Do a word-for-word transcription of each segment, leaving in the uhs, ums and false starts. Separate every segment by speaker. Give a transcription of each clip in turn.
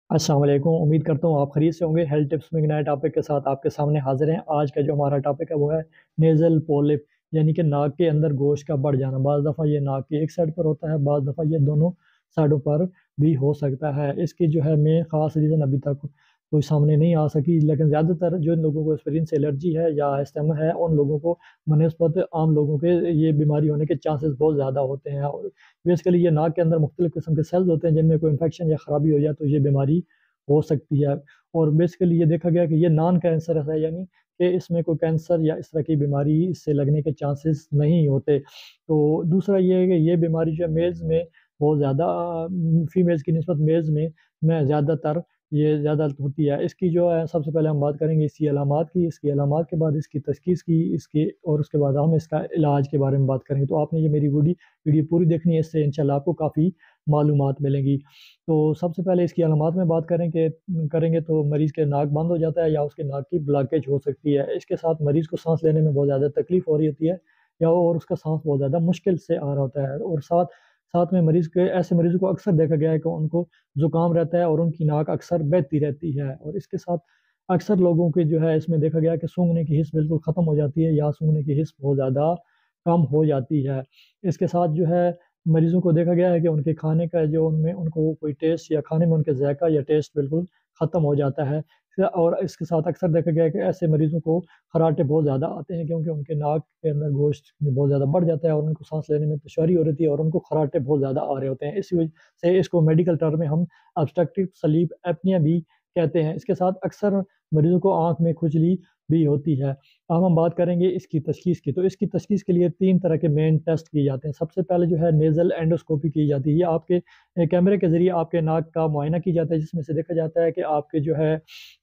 Speaker 1: अस्सलाम वालेकुम। उम्मीद करता हूँ आप खरीद से होंगे। हेल्थ टिप्स में एक नए टॉपिक के साथ आपके सामने हाजिर हैं। आज का जो हमारा टॉपिक है वो है नेजल पोलिप, यानी कि नाक के अंदर गोश्त का बढ़ जाना। बाज़ दफ़ा ये नाक की एक साइड पर होता है, बाज़ दफ़ा ये दोनों साइडों पर भी हो सकता है। इसकी जो है मेन खास रीज़न अभी तक कोई सामने नहीं आ सकी, लेकिन ज़्यादातर जो लोगों को एस्पिरिन से एलर्जी है या अस्थमा है उन लोगों को बनस्पत आम लोगों के ये बीमारी होने के चांसेस बहुत ज़्यादा होते हैं। और बेसिकली ये नाक के अंदर मुख्तलिफ किस्म के सेल्स होते हैं, जिनमें कोई इन्फेक्शन या ख़राबी हो जाए तो ये बीमारी हो सकती है। और बेसिकली ये देखा गया कि ये नॉन कैंसरस है, यानी कि इसमें कोई कैंसर या इस तरह की बीमारी इससे लगने के चांसेस नहीं होते। तो दूसरा ये है कि ये बीमारी जो है मेल्स में बहुत ज़्यादा, फीमेल्स की निस्बत मेल्स में में ज़्यादातर ये ज़्यादा होती है। इसकी जो है सबसे पहले हम बात करेंगे इसकी अलामात की, इसकी अलामात के बाद इसकी तशख़ीस की, इसके और उसके बाद हम इसका इलाज के बारे में बात करेंगे। तो आपने ये मेरी वीडियो वीडियो पूरी देखनी है, इससे इंशाल्लाह आपको काफ़ी मालूमात मिलेंगी। तो सबसे पहले इसकी अलामात में बात करें कि करेंगे तो मरीज़ के नाक बंद हो जाता है या उसके नाक की ब्लॉकेज हो सकती है। इसके साथ मरीज़ को साँस लेने में बहुत ज़्यादा तकलीफ़ हो रही होती है, या और उसका साँस बहुत ज़्यादा मुश्किल से आ रहा होता है। और साथ साथ में मरीज़ के ऐसे मरीज़ों को अक्सर देखा गया है कि उनको ज़ुकाम रहता है और उनकी नाक अक्सर बहती रहती है। और इसके साथ अक्सर लोगों के जो है इसमें देखा गया है कि सूंघने की हिस्स बिल्कुल ख़त्म हो जाती है या सूंघने की हिस्स बहुत ज़्यादा कम हो जाती है। इसके साथ जो है मरीज़ों को देखा गया है कि उनके खाने का जो उनमें उनको कोई टेस्ट या खाने में उनके ज़ायक़ा या टेस्ट बिल्कुल ख़त्म हो जाता है। और इसके साथ अक्सर देखा गया है कि ऐसे मरीज़ों को खर्राटे बहुत ज़्यादा आते हैं, क्योंकि उनके नाक के अंदर गोश्त बहुत ज़्यादा बढ़ जाता है और उनको साँस लेने में दुश्वारी हो रही है और उनको खर्राटे बहुत ज़्यादा आ रहे होते हैं। इसी वजह से इसको मेडिकल टर्म में हम ऑब्स्ट्रक्टिव स्लीप एपनिया भी कहते हैं। इसके साथ अक्सर मरीज़ों को आँख में खुजली भी होती है। अब हम बात करेंगे इसकी तशख़ीस की। तो इसकी तशख़ीस के लिए तीन तरह के मेन टेस्ट किए जाते हैं। सबसे पहले जो है नेज़ल एंडोस्कोपी की जाती है। ये आपके अ, कैमरे के ज़रिए आपके नाक का मुआयना की जाता है, जिसमें से देखा जाता है कि आपके जो है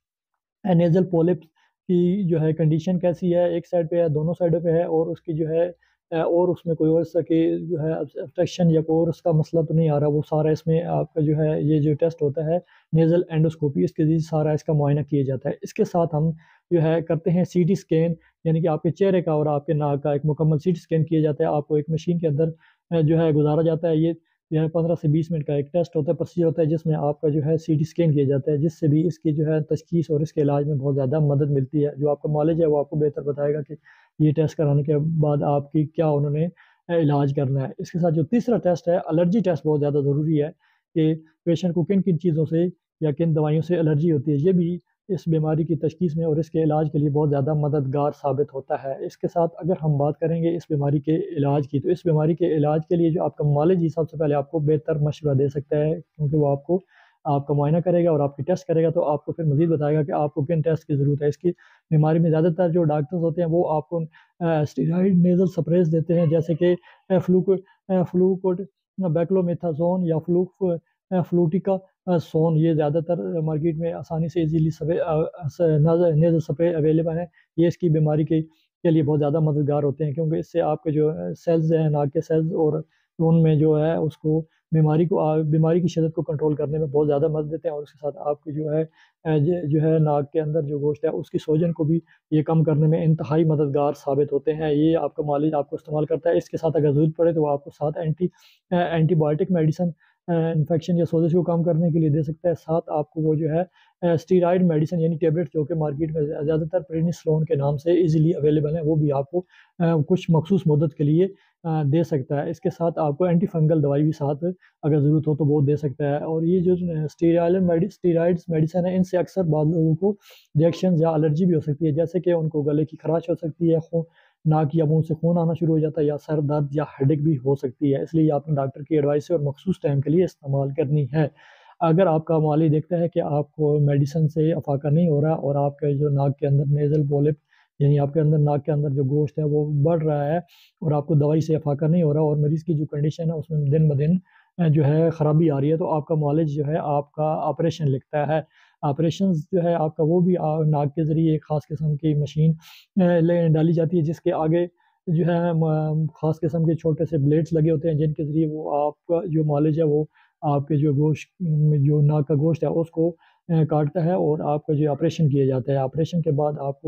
Speaker 1: अ, नेज़ल पोलिप्स की जो है कंडीशन कैसी है, एक साइड पे है, दोनों साइडों पे है, और उसकी जो है अ, और उसमें कोई और सा के जो है ऑब्स्ट्रक्शन या कोई और उसका मसला तो नहीं आ रहा। वो सारा इसमें आपका जो है ये जो टेस्ट होता है नेज़ल एंडोस्कोपी, इसके ज़रिए सारा इसका मुआयना किया जाता है। इसके साथ हम जो है करते हैं सीटी स्कैन, यानी कि आपके चेहरे का और आपके नाक का एक मुकम्मल सीटी स्कैन किया जाता है। आपको एक मशीन के अंदर अ, जो है गुज़ारा जाता है। ये जो है पंद्रह से बीस मिनट का एक टेस्ट होता है, प्रोसीजर होता है, जिसमें आपका जो है सीटी स्कैन किया जाता है, जिससे भी इसकी जो है तशख़ीस और इसके इलाज में बहुत ज़्यादा मदद मिलती है। जो आपका मालिज है वो आपको बेहतर बताएगा कि ये टेस्ट कराने के बाद आपकी क्या उन्होंने अ, इलाज करना है। इसके साथ जो तीसरा टेस्ट है, एलर्जी टेस्ट, बहुत ज़्यादा ज़रूरी है कि पेशेंट को किन-किन चीज़ों से या किन दवाइयों से एलर्जी होती है। ये भी इस बीमारी की तशख़ीस में और इसके इलाज के लिए बहुत ज़्यादा मददगार साबित होता है। इसके साथ अगर हम बात करेंगे इस बीमारी के इलाज की, तो इस बीमारी के इलाज के लिए जो आपका मालिज ही सबसे पहले आपको बेहतर मशवरा दे सकता है, क्योंकि वो आपको आपका मुआयना करेगा और आपकी टेस्ट करेगा, तो आपको फिर मज़ीद बताएगा कि आपको किन टेस्ट की ज़रूरत है। इसकी बीमारी में ज़्यादातर जो डॉक्टर्स होते हैं वो आपको अ, स्टेरॉइड नेज़ल स्प्रेज़ देते हैं, जैसे कि अ, फ्लूक अ, फ्लूकोड बेक्लोमेथाज़ोन या फ्लूफ अ, फ्लूटिका अ, सोन। ये ज़्यादातर मार्केट में आसानी से इज़ीली सवे अ, स नज़ नेज़ल स्प्रे अवेलेबल है। ये इसकी बीमारी के के लिए बहुत ज़्यादा मददगार होते हैं, क्योंकि इससे आपके जो अ, सेल्स हैं, नाक के सेल्स, और उनमें जो है उसको बीमारी को अ, बीमारी की शिद्दत को कंट्रोल करने में बहुत ज़्यादा मदद देते हैं। और उसके साथ आपकी जो है अ, ज जो है नाक के अंदर जो गोश्त है उसकी सूजन को भी ये कम करने में इंतहाई मददगार साबित होते हैं। ये आपका मालिज आपको इस्तेमाल करता है। इसके साथ अगर ज़रूरत पड़े तो वो आपको साथ anti uh, antibiotic medicine uh, infection या सोज़श को कम करने के लिए दे सकता है। साथ आपको वो जो है अ, स्टेरॉइड मेडिसिन यानी टैबलेट, जो कि मार्केट में ज़्या ज़्यादातर प्रेनिसलोन के नाम से ईज़िली अवेलेबल है, वो भी आपको अ, कुछ मखसूस मुद्दत के लिए अ, दे सकता है। इसके साथ आपको एंटी फंगल दवाई भी साथ अगर ज़रूरत हो तो वो दे सकता है। और ये जो uh, steroid medi steroids medicine है, इनसे अक्सर बाद लोगों को रिएक्शन या एलर्जी भी हो सकती है, जैसे कि उनको गले की खराश हो सकती है, खू नाक या मुँह से खून आना शुरू हो जाता है, या सर दर्द या हेडेक भी हो सकती है। इसलिए आपने डॉक्टर की एडवाइस से और मखसूस टाइम के लिए इस्तेमाल करनी है। अगर आपका माली देखता है कि आपको मेडिसिन से अफ़ाका नहीं हो रहा और आपके जो नाक के अंदर नेज़ल पोलिप, यानी आपके अंदर नाक के अंदर जो गोश्त है वो बढ़ रहा है और आपको दवाई से अफ़ाका नहीं हो रहा, और मरीज़ की जो कंडीशन है उसमें दिन-ब-दिन अ, जो है ख़राबी आ रही है, तो आपका मालिज जो है आपका ऑपरेशन लिखता है। ऑपरेशंस जो है आपका वो भी अ, नाक के ज़रिए एक ख़ास किस्म की मशीन अ, ले डाली जाती है, जिसके आगे जो है म ख़ास किस्म के छोटे से ब्लेड्स लगे होते हैं, जिनके ज़रिए वो आपका जो मालिज है वो आपके जो गोश्त में जो नाक का गोश्त है उसको अ, काटता है और आपका जो ऑपरेशन किया जाता है। ऑपरेशन के बाद आपको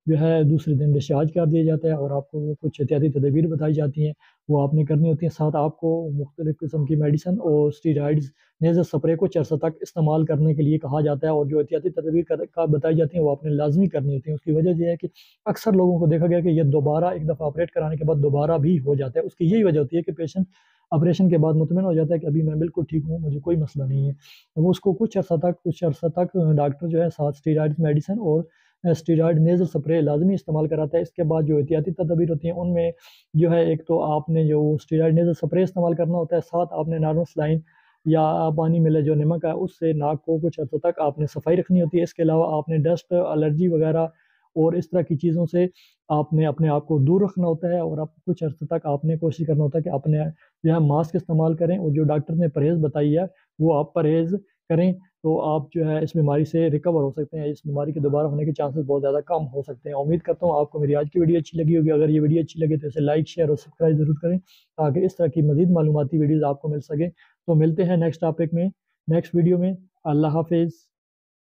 Speaker 1: जो है दूसरे दिन डिस्चार्ज कर दिया जाता है और आपको कुछ एहतियाती तदबीर बताई जाती हैं, वो आपने करनी होती हैं। साथ आपको मुख्तलिफ़ किस्म की मेडिसिन और स्टेरॉइड्स नेज़ल स्प्रे कुछ अर्सा तक इस्तेमाल करने के लिए कहा जाता है और जो एहतियाती तदबीर कर का बताई जाती हैं, वो आपने लाज़मी करनी होती हैं। उसकी वजह ये है कि अक्सर लोगों को देखा गया कि ये दोबारा एक दफ़ा ऑपरेट कराने के बाद दोबारा भी हो जाता है। उसकी यही वजह होती है कि पेशेंट ऑपरेशन के बाद मुतमिन हो जाता है कि अभी मैं बिल्कुल ठीक हूँ, मुझे कोई मसला नहीं है। वो उसको कुछ अर्सा तक कुछ अर्सा तक डॉक्टर जो है साथ स्टेरॉइड्स मेडिसिन और अ, स्टेरॉइड नेज़ल स्प्रे लाज़मी इस्तेमाल कराता है। इसके बाद जो एहतियाती तदबीर होती हैं, उनमें जो है एक तो आपने जो स्टेरॉइड नेज़ल स्प्रे इस्तेमाल करना होता है, साथ आपने नॉर्मल सलाइन या पानी में जो नमक है, उससे नाक को कुछ अर्से तक आपने सफाई रखनी होती है। इसके अलावा आपने डस्ट, एलर्जी वगैरह और इस तरह की चीज़ों से आपने अपने आप को दूर रखना होता है और आप कुछ अर्से तक आपने कोशिश करना होता है कि अपने जो है मास्क इस्तेमाल करें और जो डॉक्टर ने परहेज़ बताई है, वो आप परहेज़ करें, तो आप जो है इस बीमारी से रिकवर हो सकते हैं। इस बीमारी के दोबारा होने के चांसेस बहुत ज़्यादा कम हो सकते हैं। उम्मीद करता हूँ आपको मेरी आज की वीडियो अच्छी लगी होगी। अगर ये वीडियो अच्छी लगी तो इसे लाइक, शेयर और सब्सक्राइब ज़रूर करें, ताकि इस तरह की मज़ीद मालूमाती वीडियोज़ आपको मिल सकें। तो मिलते हैं नेक्स्ट टॉपिक में, नेक्स्ट वीडियो में। अल्लाह हाफ़िज़।